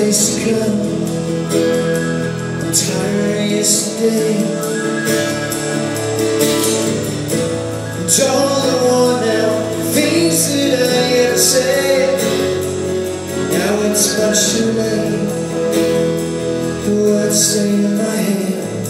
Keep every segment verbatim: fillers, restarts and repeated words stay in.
days to come. I'm tired of yesterday. I don't want now things that I ever said. Now it's much too late. The words stay in my head.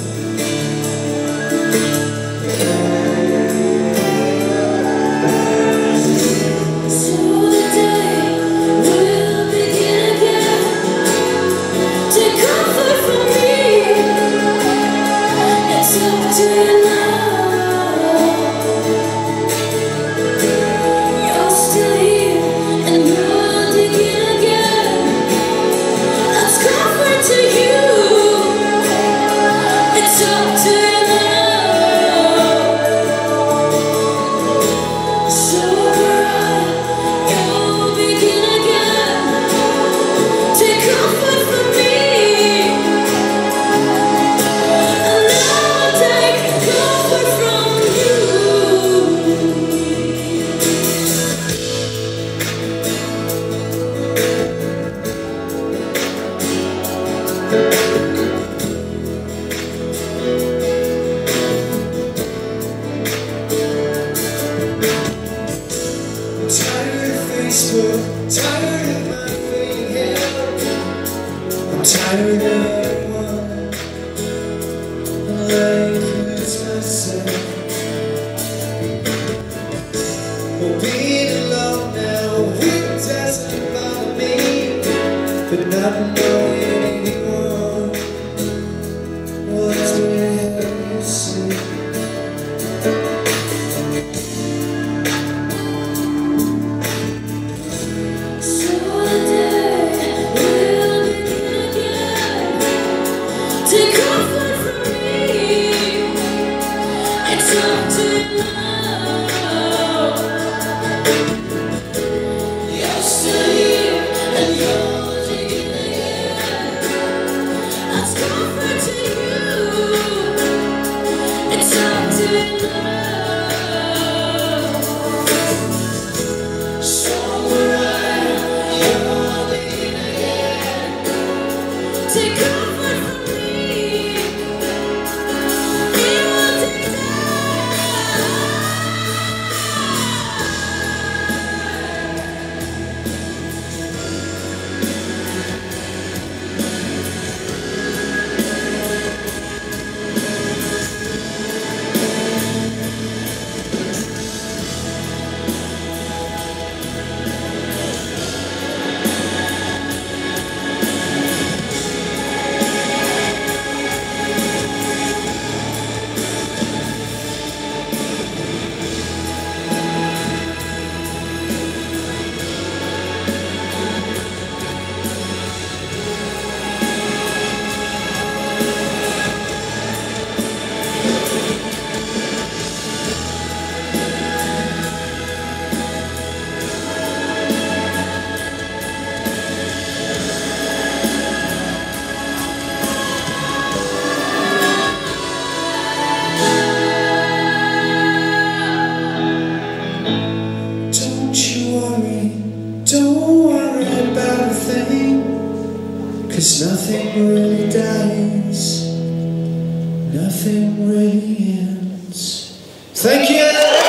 Tired of my fading hair. I'm tired of everyone. I'm letting lose myself. Well, being alone now, it doesn't bother me, but not knowing anyone, well, that's where you see. Don't worry about a thing, 'cause nothing really dies, nothing really ends. Thank you!